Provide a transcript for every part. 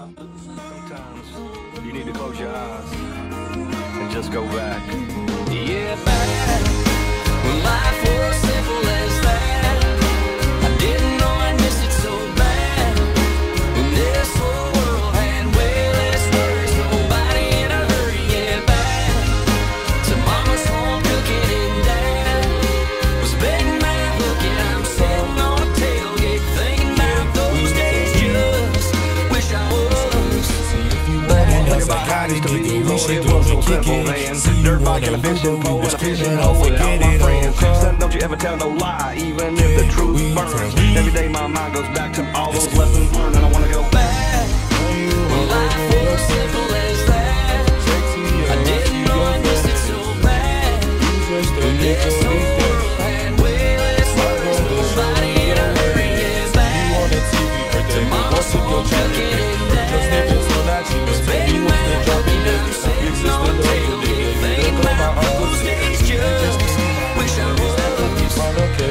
Sometimes you need to close your eyes and just go back. Yeah, back when life was simple as that. I didn't know I missed it so bad. When this whole world had way less worries, nobody in a hurry. Yeah, back to mama's home cooking and dad was begging man looking. I'm sitting on a tailgate thinking about those days. Just wish I was. Think about how it used to be, Lord, it was so simple, man. Dirt bike and a fishing pole and a fishing hole with all my friends. Son, don't you ever tell no lie, even if the truth burns. Every day my mind goes back to all those lessons learned, and I wanna go back. Well, life was simple as that. I didn't know I missed it so bad. This whole world had way less worries, nobody in a hurry. Yeah, back to mama's home cooking and dad was begging man looking. I'm sitting on a tailgate thinking about those days. Just wish I was okay.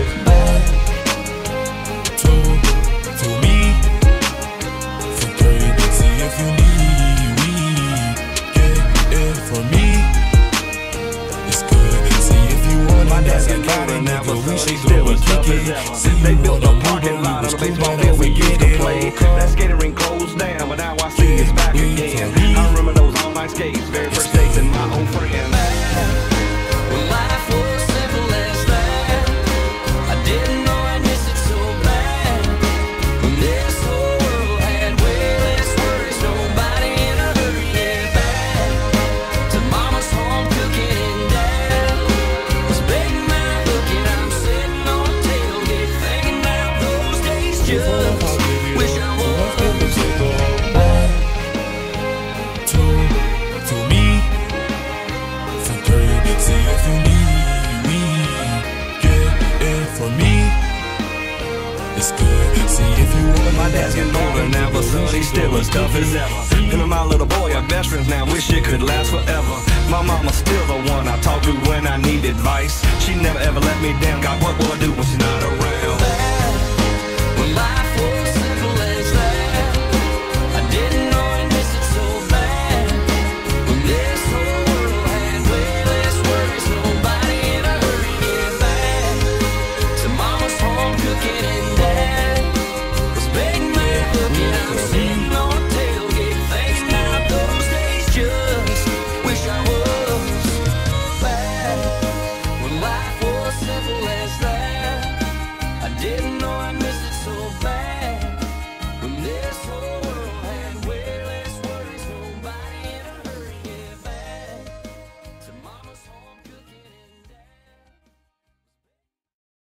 To me, for crazy, see if you need weed, get it for me. It's good to see if you want. My dad got older now, but we still as tough as ever. They built a parking lot on a baseball field we used to play. That skating rink closed down, but now I see it's back again. I remember those all-night skates, very first dates, and my old friends. Well, life was simple as that. I didn't know I missed it so bad. When this whole world had way less worries, nobody in a hurry. Yeah, back to mama's home cooking and dad was begging man looking. I'm sitting on a tailgate thinking about those days. Just wish I was. To me, for crazy, if you need me, get it for me. It's good to see if you want. My dad's getting older now, but son, he's still as tough as ever. Him and my little boy are best friends now, wish it could last forever. My mama's still the one I talk to when I need advice. She never ever let me down, God, what will I do when she's not around?